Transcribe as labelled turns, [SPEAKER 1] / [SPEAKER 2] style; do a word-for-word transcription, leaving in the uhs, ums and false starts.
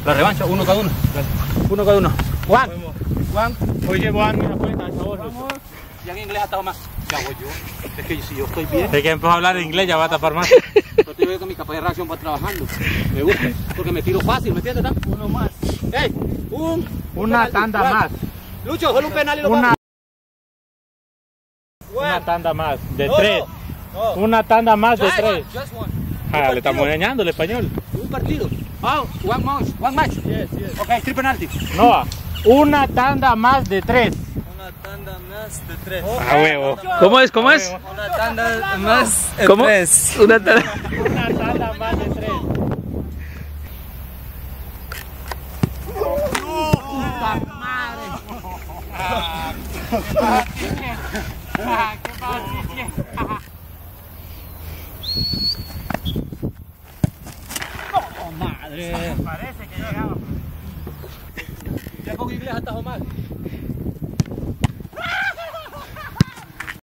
[SPEAKER 1] La revancha, uno cada uno. Uno cada uno. Juan. Juan.
[SPEAKER 2] Oye, Juan, me la cuenta, chavos.
[SPEAKER 1] Y en inglés hasta más. ¿Qué hago yo? Es que si yo estoy bien.
[SPEAKER 2] Es que empezó a hablar inglés, ya va a tapar más.
[SPEAKER 1] Yo te veo que mi capacidad de reacción va trabajando. Me gusta. Porque me tiro fácil, ¿me entiendes? ¿No? Uno más. ¡Ey! Un.
[SPEAKER 2] Una
[SPEAKER 1] un
[SPEAKER 2] tanda
[SPEAKER 1] Juan.
[SPEAKER 2] más.
[SPEAKER 1] Lucho, solo un penal y lo
[SPEAKER 2] Una,
[SPEAKER 1] vamos.
[SPEAKER 2] una tanda más, de
[SPEAKER 1] No,
[SPEAKER 2] tres.
[SPEAKER 1] no, no.
[SPEAKER 2] Una tanda más de
[SPEAKER 1] Just
[SPEAKER 2] tres.
[SPEAKER 1] one, just one.
[SPEAKER 2] Ah, le estamos enseñando el español.
[SPEAKER 1] Un partido. Oh, one match. One match. Yes, yes. Ok, three penalty.
[SPEAKER 2] No, una tanda más de tres.
[SPEAKER 3] Una tanda más de tres.
[SPEAKER 2] A huevo.
[SPEAKER 4] ¿Cómo es? ¿Cómo es?
[SPEAKER 3] Una tanda más de
[SPEAKER 4] ¿Cómo?
[SPEAKER 3] tres.
[SPEAKER 4] Una tanda.
[SPEAKER 2] Una tanda más de tres.
[SPEAKER 1] ¡Puta madre!
[SPEAKER 2] Ah, qué fácil. Ah, qué fácil.
[SPEAKER 1] ¡Oh, madre!
[SPEAKER 2] Parece que llegaba.
[SPEAKER 1] Ya con inglés hasta Omar.